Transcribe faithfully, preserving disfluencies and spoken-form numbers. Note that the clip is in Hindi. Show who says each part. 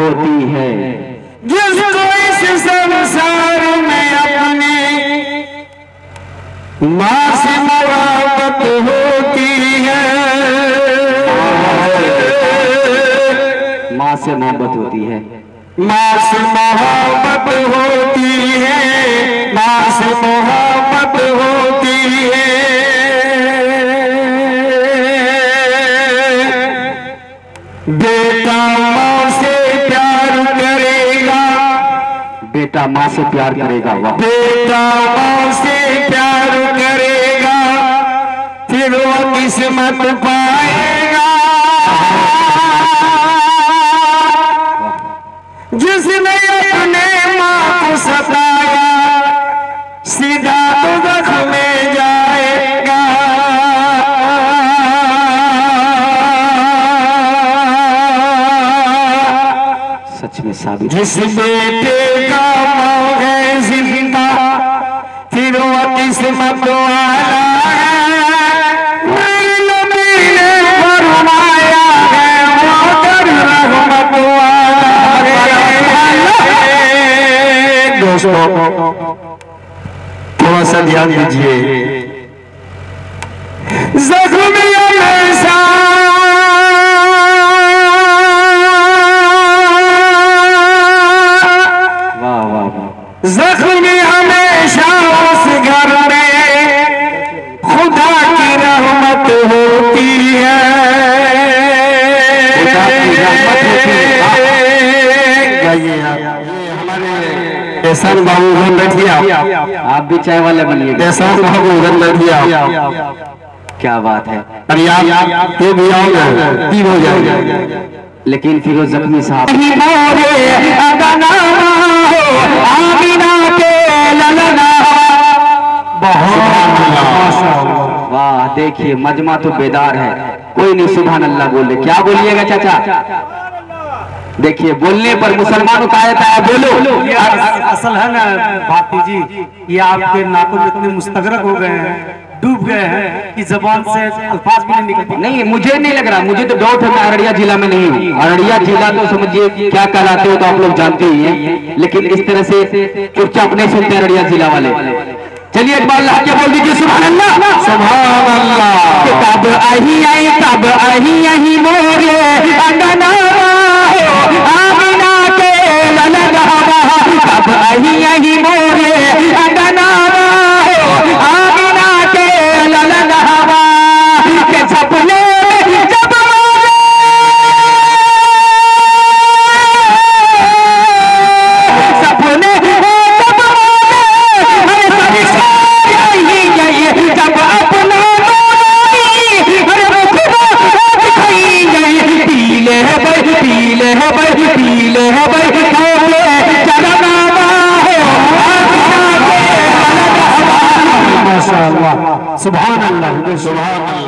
Speaker 1: होती है,
Speaker 2: जिसको इस संसार में अपने माँ से मोहब्बत होती है,
Speaker 1: माँ से मोहब्बत होती है,
Speaker 2: माँ से मोहब्बत होती है, माँ से मोहब्बत होती है। बेटा माँ से प्यार करेगा,
Speaker 1: बेटा माँ से प्यार करेगा, वाह,
Speaker 2: बेटा माँ से प्यार करेगा, फिर वो किस्मत पाएगा। जिसने अपने माँ को सताया सीधा दोज़ख में जाएगा।
Speaker 1: सच में साबित।
Speaker 2: जिस बेटे का माँ है जिंदा फिर वो किस्मत वाला है, नबी ने फरमाया है वो कर रहमत वाला है। दोस्तों थोड़ा सा ध्यान दीजिए, जख्मी हमेशा जख्मी हमेशा उस घर में खुदा की रहमत होती है, एहसान बाबू उधर बैठिए,
Speaker 1: आप भी चाय वाले बनिए।
Speaker 2: एहसान बाबू उधर बैठिए।
Speaker 1: क्या बात है।
Speaker 2: अरे आप ये भी आओगे तीन हो जाएंगे,
Speaker 1: लेकिन फिर वो जख्मी साहब वाह, देखिए मजमा तो बेदार है, कोई नहीं सुभान अल्लाह बोले। क्या बोलिएगा चाचा? देखिए बोलने पर मुसलमानों का आयत है, बोलो।
Speaker 3: असल है ना भारती जी, ये आपके नाखून इतने मुस्तगरक हो गए हैं, डूब गए हैं कि जबान से अल्फाज भी नहीं निकलते।
Speaker 1: नहीं, मुझे नहीं लग रहा, मुझे तो डाउट है, मैं अररिया जिला में नहीं हूँ। अररिया जिला तो समझिए क्या कहलाते हो तो आप लोग जानते ही हैं, लेकिन इस तरह से चुपचाप नहीं सुनते अररिया जिला वाले। चलिए एक बार लाके बोल दीजिए सुभान अल्लाह,
Speaker 2: सुभान अल्लाह।
Speaker 1: तब आही आई तब आही आही मोरे अंगना आमिना के ललगवा, तब आही आही मोरे अंगना आमिना के ललगवा, के सपने जब सपने जब अपना पीले है भाई पीले है भाई पीले है भाई
Speaker 2: माशाअल्लाह, सुभान अल्लाह, सुभान अल्लाह।